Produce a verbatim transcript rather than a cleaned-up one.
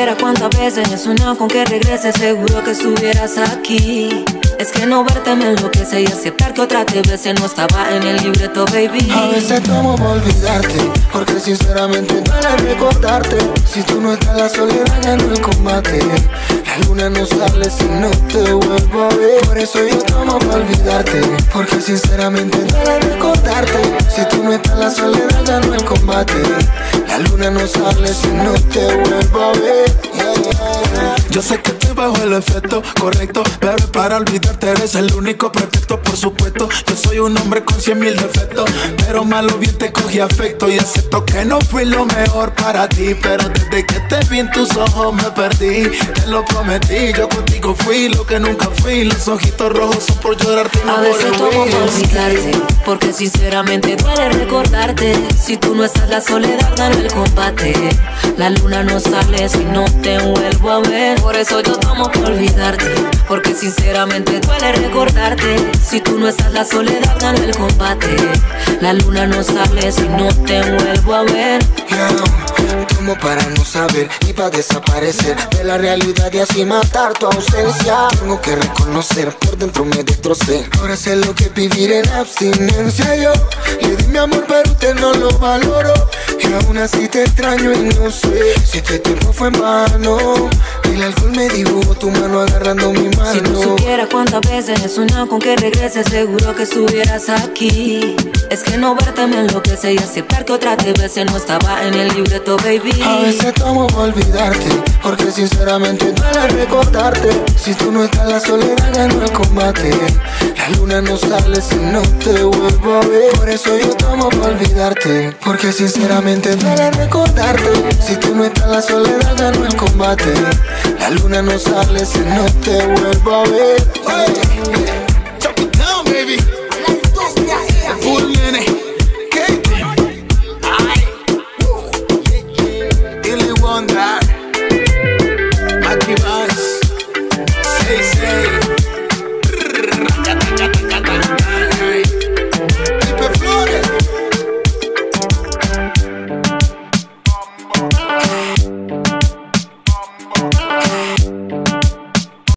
supiera cuántas veces he soñado con que regreses, seguro que estuvieras aquí. Es que no verte me enloquece y aceptar que otra te bese no estaba en el libreto, baby. A veces tomo para olvidarte, porque sinceramente duele recordarte. Si tú no estás, la soledad gana el combate. La luna no sale si no te vuelvo a ver. Por eso yo tomo para olvidarte, porque sinceramente duele recordarte. Si tú no estás, la soledad gana el combate. La luna no sale si no te vuelvo a ver. Yeah, yeah, yeah. Yo sé que estoy bajo el efecto correcto, pero para olvidarte eres el único pretexto, por supuesto. Yo soy un hombre con cien mil defectos, pero malo bien te cogí afecto. Y acepto que no fui lo mejor para ti, pero desde que te vi en tus ojos me perdí. Te lo prometí, yo contigo fui lo que nunca fui. Los ojitos rojos son por llorarte. A veces tomo por olvidarte, porque sinceramente duele recordarte. Si tú no estás, la soledad gana el combate. La luna no sale si no te vuelvo a ver. Por eso yo tomo por olvidarte, porque sinceramente duele recordarte. Si tú no estás, la soledad gana el combate. La luna no sale si no te vuelvo a ver. Yeah, tomo para no saber y para desaparecer de la realidad y así matar tu ausencia. Tengo que reconocer, por dentro me destrocé. Ahora sé lo que es vivir en abstinencia. Yo le di mi amor pero usted no lo valoró, y aún así te extraño y no sé si este tiempo fue en vano. El alcohol me dibujó tu mano agarrando mi mano. Si tú supieras cuántas veces he soñado con que regreses, seguro que estuvieras aquí. Es que no verte me enloquece y aceptar que otra te bese no estaba en el libreto, baby. A veces tomo para olvidarte, porque sinceramente duele recordarte. Si tú no estás, la soledad ganó el combate. La luna no sale si no te vuelvo a ver. Por eso yo tomo para olvidarte, porque sinceramente duele recordarte. Si tú no estás, la soledad ganó el combate. La luna no sale si no te vuelvo a ver. Chop it down, baby. Full minute. Illy Wonder.